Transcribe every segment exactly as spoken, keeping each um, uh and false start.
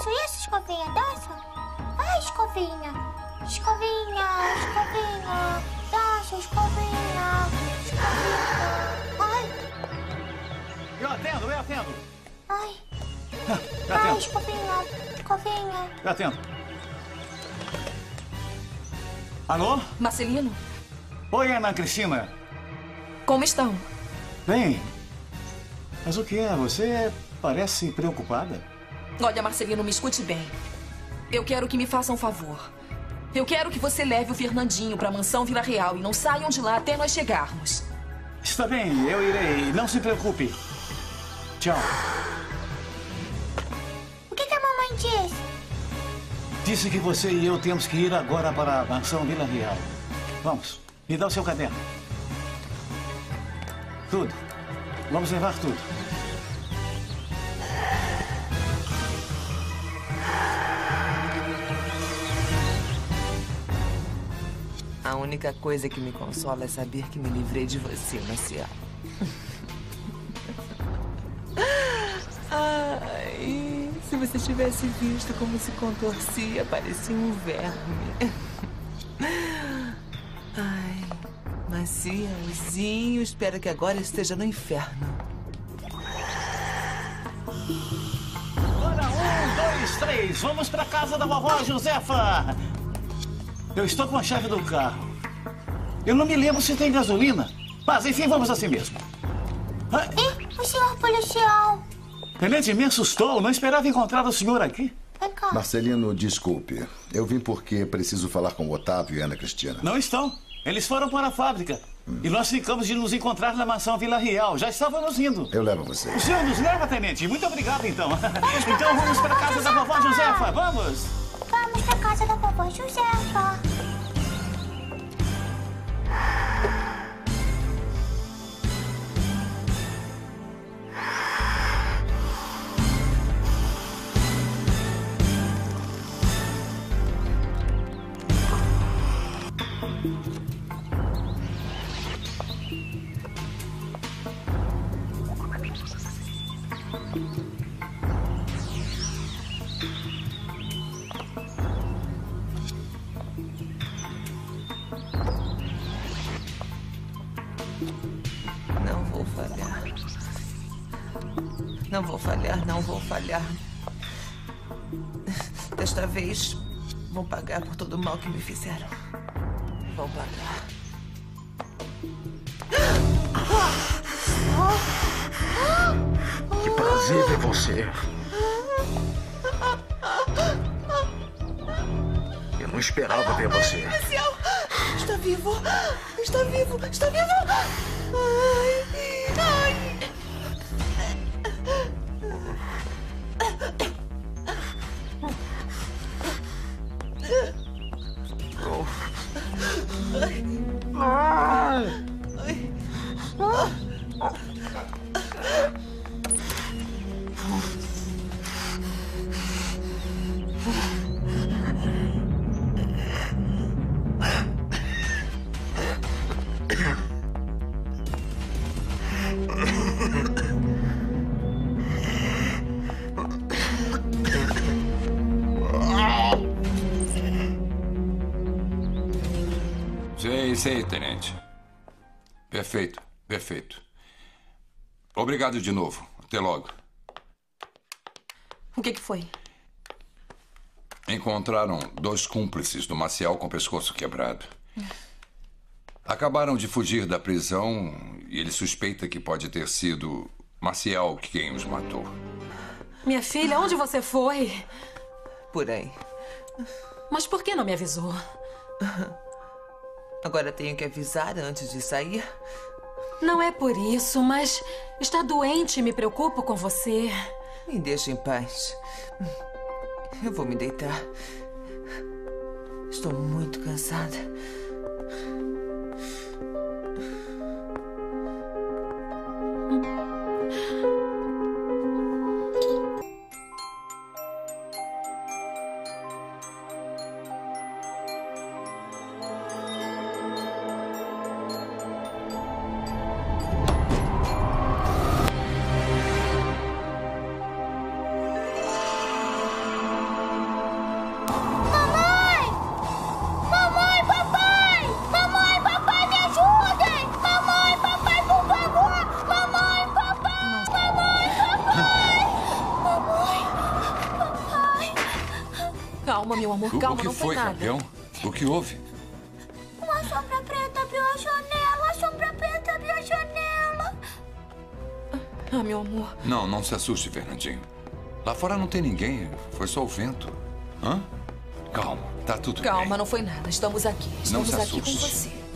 Isso, isso, escovinha, dança. Vai, escovinha. Escovinha, escovinha. Dança, escovinha. Escovinha. Ai. Eu atendo, eu atendo. Ai. Eu atendo. Ai, escovinha, escovinha. Eu atendo. Alô? Marcelino? Oi, Ana Cristina. Como estão? Bem, mas o que é? Você parece preocupada. Olha, Marcelino, me escute bem. Eu quero que me faça um favor. Eu quero que você leve o Fernandinho para a mansão Vila Real e não saiam de lá até nós chegarmos. Está bem, eu irei. Não se preocupe. Tchau. O que, que a mamãe disse? Disse que você e eu temos que ir agora para a mansão Vila Real. Vamos, me dá o seu caderno. Tudo. Vamos levar tudo. A única coisa que me consola é saber que me livrei de você, Maciel. Ai, se você tivesse visto como se contorcia, parecia um verme. Ai, Macielzinho, espero que agora esteja no inferno. Bora, um, dois, três. Vamos para casa da vovó Josefa. Eu estou com a chave do carro. Eu não me lembro se tem gasolina. Mas, enfim, vamos assim mesmo. Ah, Ih, o senhor policial. Tenente, me assustou. Não esperava encontrar o senhor aqui. Vem cá. Marcelino, desculpe. Eu vim porque preciso falar com o Otávio e a Ana Cristina. Não estão. Eles foram para a fábrica. Hum. E nós ficamos de nos encontrar na mansão Vila Real. Já estávamos indo. Eu levo você. O senhor nos leva, Tenente? Muito obrigado, então. Então vamos para a casa da vovó Josefa. Vamos. Vamos para a casa da vovó Josefa. Não vou falhar. Não vou falhar, não vou falhar. Desta vez, vão pagar por todo o mal que me fizeram. Vão pagar. Que prazer ver você. Eu não esperava ver você. Marcial! Está vivo! Está vivo! Está vivo! Ai! Ai! Oh. Ai. Ai! Sei, sei, tenente. Perfeito, perfeito. Obrigado de novo. Até logo. O que que foi? Encontraram dois cúmplices do Maciel com o pescoço quebrado. Acabaram de fugir da prisão e ele suspeita que pode ter sido Maciel quem os matou. Minha filha, onde você foi? Por aí. Mas por que não me avisou? Agora tenho que avisar antes de sair? Não é por isso, mas está doente e me preocupo com você. Me deixe em paz. Eu vou me deitar. Estou muito cansada. Calma, meu amor, O, calma, o que não foi, nada. campeão? O que houve? Uma sombra preta abriu a janela. A sombra preta abriu a janela. Ah, meu amor. Não, não se assuste, Fernandinho. Lá fora não tem ninguém. Foi só o vento. Hã? Calma, tá tudo bem. Calma, não foi nada. Estamos aqui. Não Estamos se aqui com assuste. você.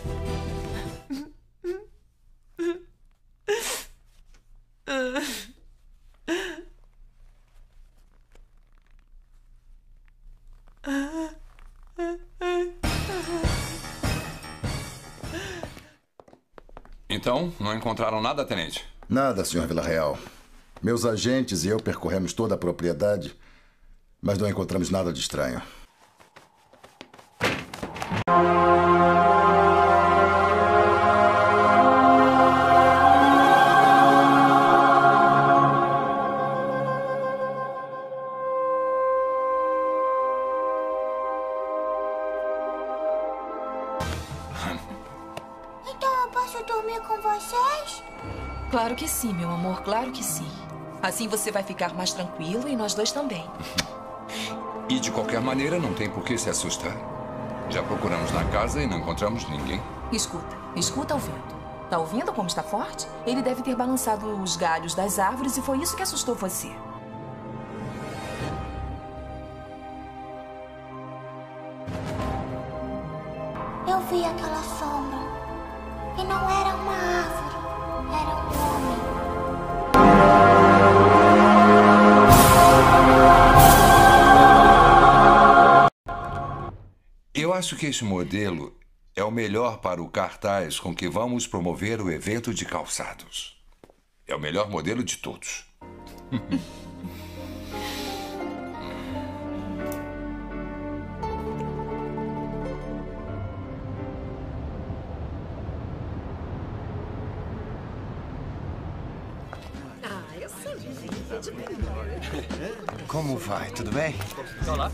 Então, não encontraram nada, tenente? Nada, senhor Villarreal. Meus agentes e eu percorremos toda a propriedade, mas não encontramos nada de estranho. Então eu posso dormir com vocês? Claro que sim, meu amor, claro que sim. Assim você vai ficar mais tranquilo e nós dois também. E de qualquer maneira, não tem por que se assustar. Já procuramos na casa e não encontramos ninguém. Escuta, escuta o vento. Tá ouvindo como está forte? Ele deve ter balançado os galhos das árvores e foi isso que assustou você. Eu vi aquela sombra. E não era uma árvore. Era um homem. Eu acho que este modelo é o melhor para o cartaz com que vamos promover o evento de calçados. É o melhor modelo de todos. Como vai? Tudo bem? Olá.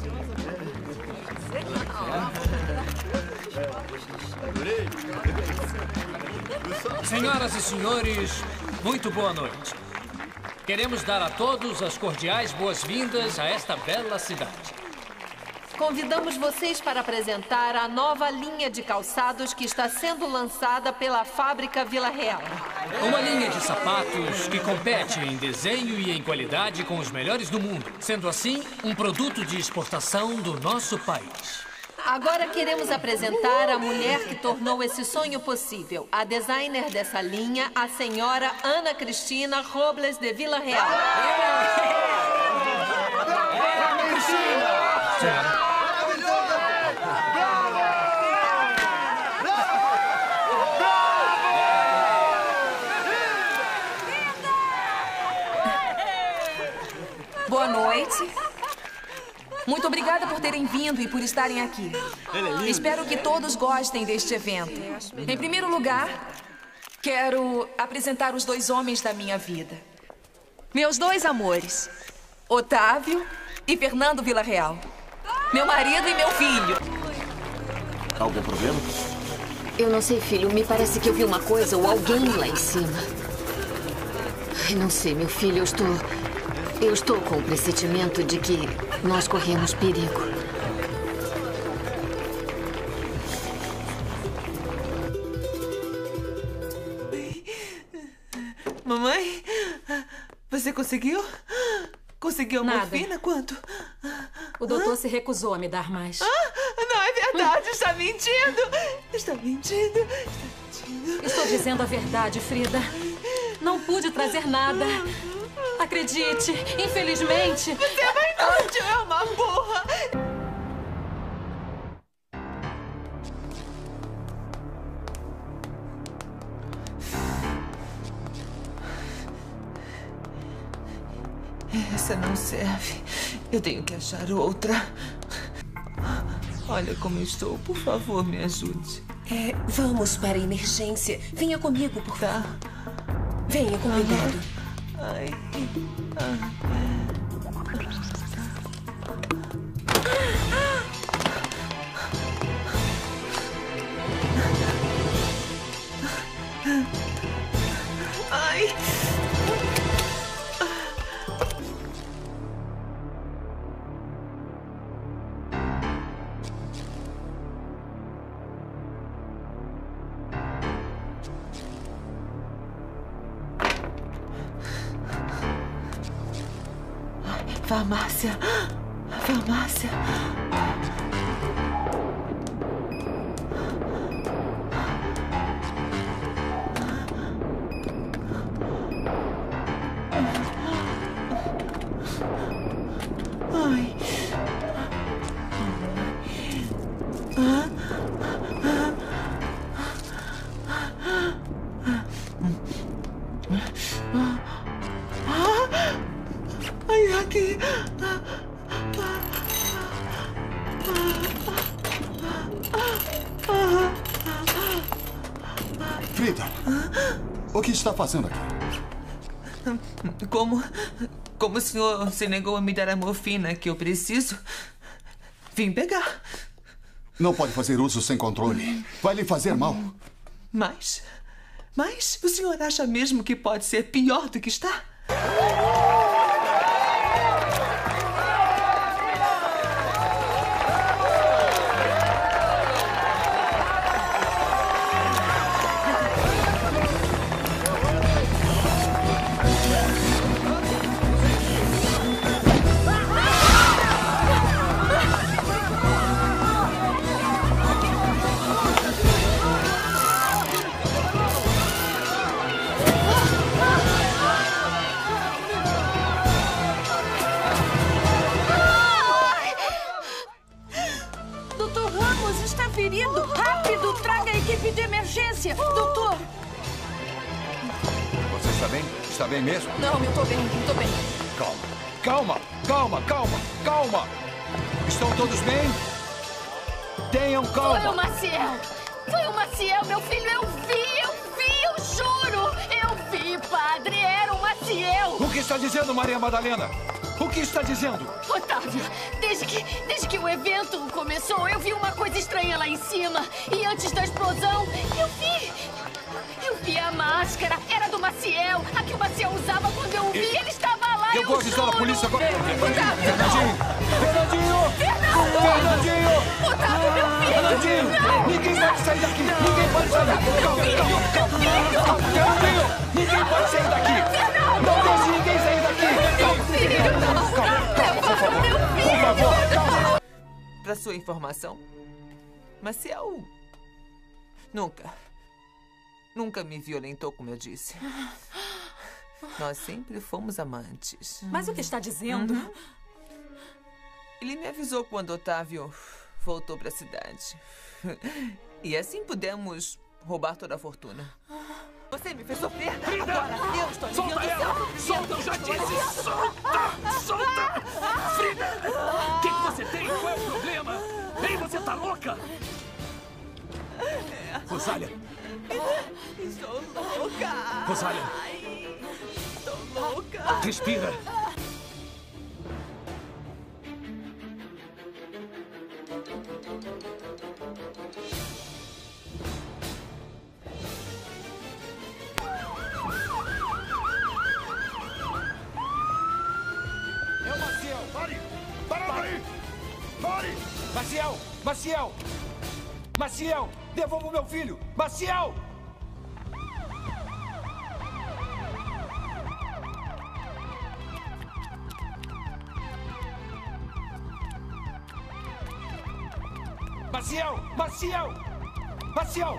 Senhoras e senhores, muito boa noite. Queremos dar a todos as cordiais boas-vindas a esta bela cidade. Convidamos vocês para apresentar a nova linha de calçados que está sendo lançada pela fábrica Villarreal. Uma linha de sapatos que compete em desenho e em qualidade com os melhores do mundo. Sendo assim, um produto de exportação do nosso país. Agora queremos apresentar a mulher que tornou esse sonho possível. A designer dessa linha, a senhora Ana Cristina Robles de Villarreal. Senhora. Boa noite. Muito obrigada por terem vindo e por estarem aqui. Espero que todos gostem deste evento. Em primeiro lugar, quero apresentar os dois homens da minha vida. Meus dois amores, Otávio e Fernando Villarreal. Meu marido e meu filho. Algum problema? Eu não sei, filho. Me parece que eu vi uma coisa ou alguém lá em cima. Ai, não sei, meu filho. Eu estou... Eu estou com o pressentimento de que nós corremos perigo. Mamãe, você conseguiu? Conseguiu a Nada. morfina? Quanto? O doutor se recusou a me dar mais. Ah, não é verdade. Está mentindo. Está mentindo. Está mentindo. Estou dizendo a verdade, Frida. Não pude trazer nada. Acredite, infelizmente... Você é uma inútil, é uma burra. Essa não serve. Eu tenho que achar outra. Olha como eu estou. Por favor, me ajude. É, vamos para a emergência. Venha comigo, por favor. Tá. Venha com cuidado. Ai. Ai. Ai. farmácia. Farmácia. Ai. Ah. Ai, aqui. Frida, o que está fazendo aqui? Como, como o senhor se negou a me dar a morfina que eu preciso, vim pegar. Não pode fazer uso sem controle. Vai lhe fazer mal. Mas, mas o senhor acha mesmo que pode ser pior do que está? Rápido, traga a equipe de emergência. Doutor! Você está bem? Está bem mesmo? Não, eu tô bem, eu tô bem. Calma, calma, calma, calma, calma. Estão todos bem? Tenham calma. Foi o Maciel. Foi o Maciel, meu filho. Eu vi, eu vi, eu juro. Eu vi, padre. Era o Maciel. O que está dizendo, Maria Madalena? O que está dizendo? Otávio, desde que, desde que o evento começou, eu vi uma coisa estranha lá em cima. E antes da explosão, eu vi... Eu vi a máscara. Era do Maciel. A que o Maciel usava quando eu vi. Ele estava lá, eu Eu vou avisar a polícia agora. Otávio, Fernandinho! Fernandinho! Fernando! Fernandinho! Otávio, meu filho! Fernandinho! Não! Ninguém pode sair daqui! Ninguém pode sair daqui! Calma, calma, calma! Calma, Fernandinho! Ninguém pode sair daqui! Não deixe ninguém sair daqui! Calma, calma, calma, por favor! Por favor, calma! Para sua informação, Maciel nunca, nunca me violentou, como eu disse. Nós sempre fomos amantes. Mas o que está dizendo? Uhum. Ele me avisou quando Otávio voltou para a cidade. E assim pudemos roubar toda a fortuna. Você me fez sofrer. Frida! Agora eu estou Solta aliviando ela! seu- Solta, eu já disse! Solta! Solta! Frida! O que, que você tem? Qual é o problema? Ei, você tá louca? Rosália! Estou louca! Rosália! Ai, estou louca! Respira! É o Maciel! Pare! Para aí! Pare! Maciel! Maciel! Maciel! Devolva o meu filho! Maciel! Maciel! Maciel! Maciel!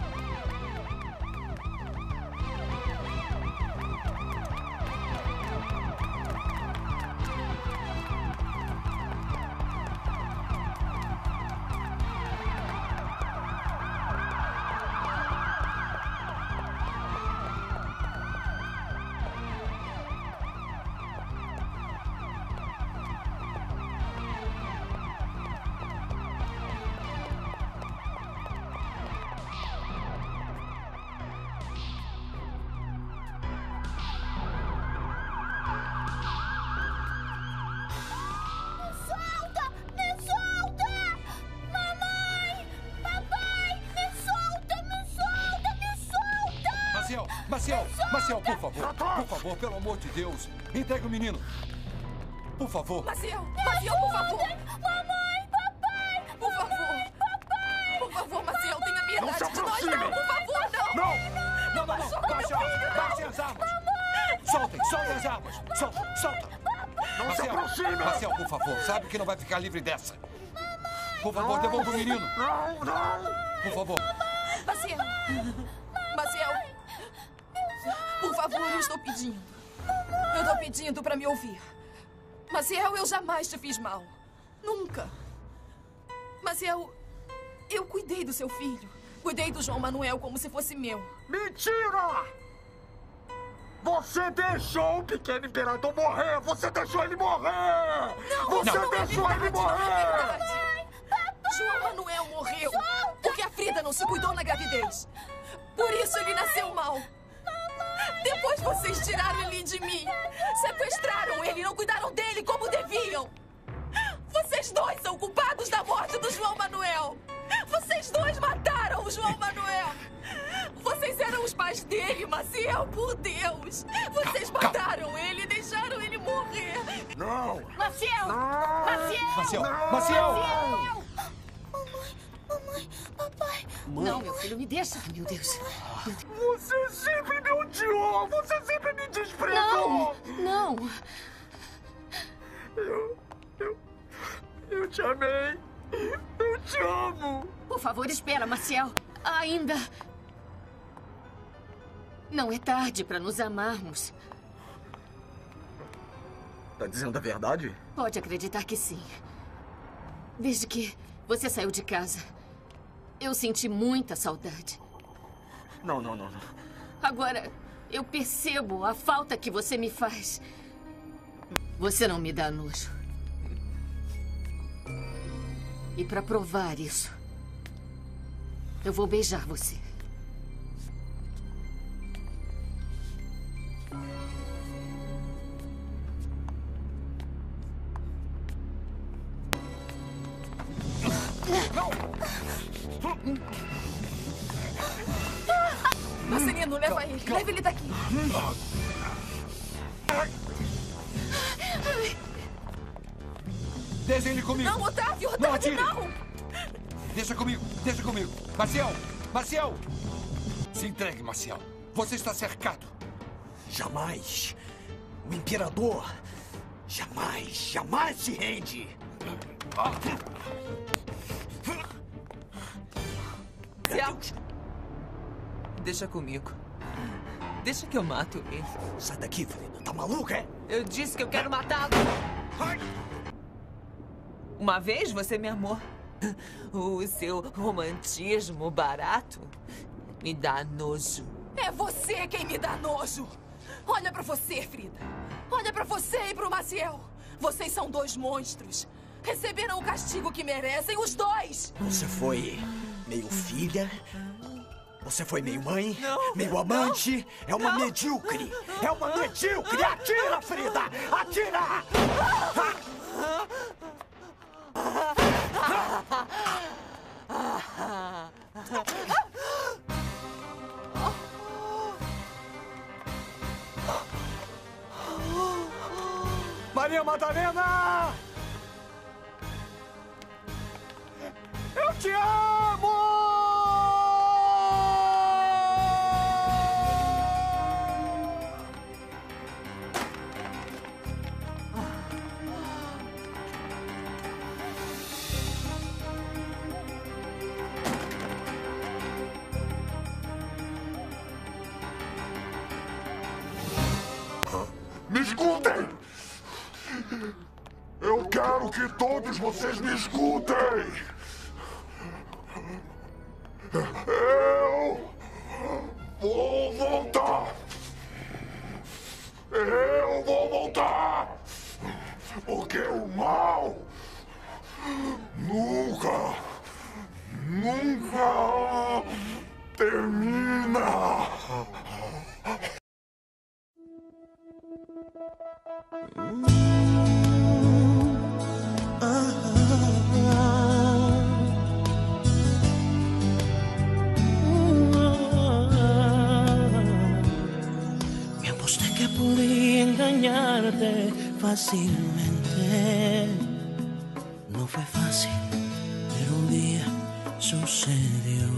Solta! Me solta! Mamãe! Papai! Me solta! Me solta! Me solta! Maciel! Maciel! Maciel, por favor! Por favor, pelo amor de Deus! Entregue o menino! Por favor! Maciel! Maciel, por favor! Mamãe! Papai! Por favor! Mamãe, papai! Por favor, Maciel, tenha piedade Não se de nós! aproxime! Não, por favor, não! Não! Não, não, não! Baixe, baixe as armas! Soltem! Soltem as armas! Solta! Solta! Não se aproxime! Maciel, por favor, sabe que não vai ficar livre dessa. Por favor, devolva o menino. Não, não! Por favor. Maciel! Maciel! Por favor, eu estou pedindo. Eu estou pedindo para me ouvir. Maciel, eu jamais te fiz mal. Nunca. Maciel, eu cuidei do seu filho. Cuidei do João Manuel como se fosse meu. Mentira! Você deixou o pequeno imperador morrer! Você deixou ele morrer! Não, Você não, não deixou é ele verdade, não é morrer! verdade. João Manuel morreu porque a Frida não se cuidou na gravidez. Por isso ele nasceu mal. Depois vocês tiraram ele de mim. Sequestraram ele e não cuidaram dele como deviam. Vocês dois são culpados da morte do João Manuel. Vocês dois mataram o João Manuel. Vocês eram os pais dele, Maciel, por Deus. Vocês mataram ele e deixaram ele morrer. Não! Maciel! Não. Maciel! Maciel! Não. Maciel! Maciel! Mamãe, mamãe, papai. Não, meu filho, me deixa. Meu Deus. Você sempre me odiou! Você sempre me desprezou! Não, não. Eu... Eu... Eu te amei! Eu te amo! Por favor, espera, Maciel. Ainda... Não é tarde para nos amarmos. Tá dizendo a verdade? Pode acreditar que sim. Desde que você saiu de casa, eu senti muita saudade. Não, não, não, não. Agora, eu percebo a falta que você me faz. Você não me dá nojo. E para provar isso, eu vou beijar você. Marcelino, leva ele. Leva ele daqui. Deixa ele comigo. Não, Otávio, Não, Otávio, atire. não. Deixa comigo, deixa comigo. Maciel, Maciel. Se entregue, Maciel. Você está cercado. Jamais. O imperador jamais, jamais se rende. Maciel. Deixa comigo. Deixa que eu mato ele. Sai daqui, Frida. Tá maluca, é? Eu disse que eu quero matá-lo. Uma vez você me amou. O seu romantismo barato me dá nojo. É você quem me dá nojo. Olha pra você, Frida. Olha pra você e pro Maciel. Vocês são dois monstros. Receberam o castigo que merecem, os dois. Você foi meio filha. Você foi meio mãe, não, meio amante. Não, é uma não, medíocre. É uma medíocre. Atira, Frida. Atira. Maria Madalena! Eu te amo! Me escutem! Eu quero que todos vocês me escutem! Eu vou voltar! Eu vou voltar! Porque o mal nunca, nunca termina! Me aposté que podía engañarte fácilmente. No fue fácil, pero un día sucedió.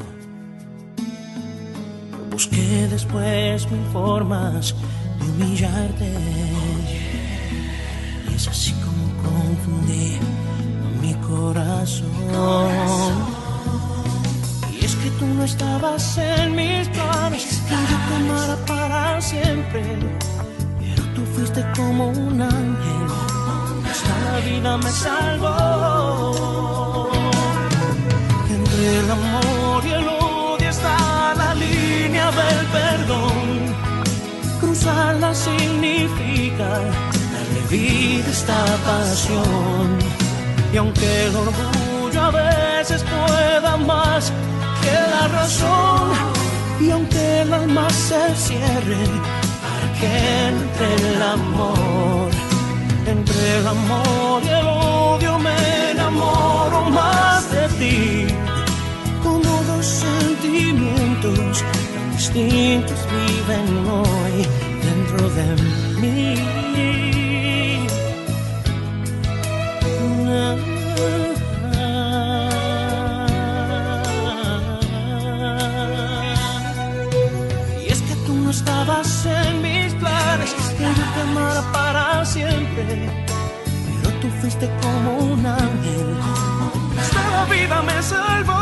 Busqué después mil formas de humillarte. Y es Es así como confundí mi corazón. Y es que tú no estabas en mis planes, que yo te amara para siempre. Pero tú fuiste como un ángel, hasta la vida me salvó. Entre el amor y el odio está la línea del perdón. Cruzarla significa darle vida a esta pasión. Y aunque el orgullo a veces pueda más que la razón, y aunque el alma se cierre para que entre el amor, entre el amor y el odio me enamoro más de ti. Como dos sentimientos tan distintos viven hoy dentro de mí. Y es que tú no estabas en mis planes, que yo te amara para siempre. Pero tú fuiste como un ángel, hasta la vida me salvó.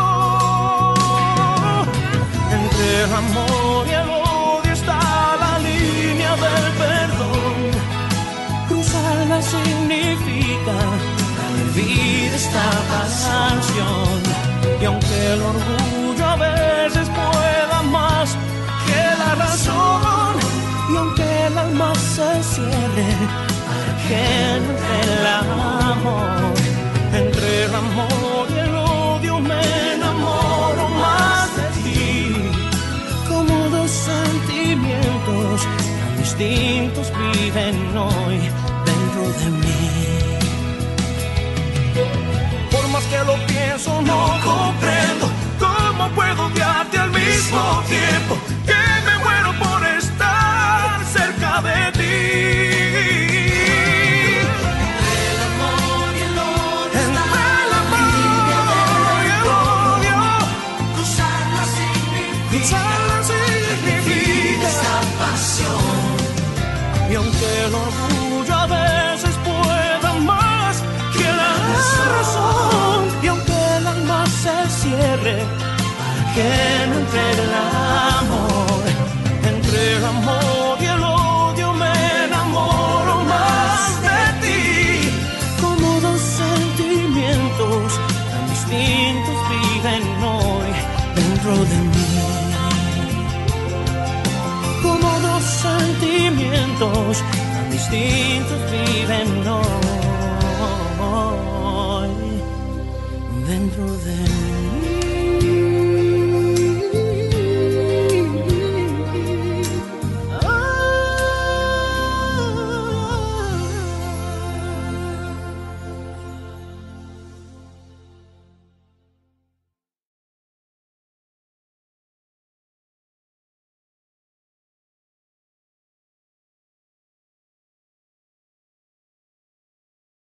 Entre el amor y el odio está la línea del perdón. Cruzarla significa darle vida a esta pasión. Y aunque el orgullo a veces pueda más que la razón, y aunque el alma se cierre para que entre el amor, entre el amor y el odio me enamoro más de ti. Como dos sentimientos tan distintos viven hoy dentro de mí. Por más que lo pienso no comprendo cómo puedo odiarte al mismo tiempo que me muero por estar cerca de ti. Y aunque el orgullo a veces pueda más que la razón, y aunque el alma se cierre para que no entre el amor, entre el amor y el odio me enamoro más de ti. Como dos sentimientos tan distintos viven hoy dentro de mí. Como dos sentimientos tan distintos viven hoy dentro de mí.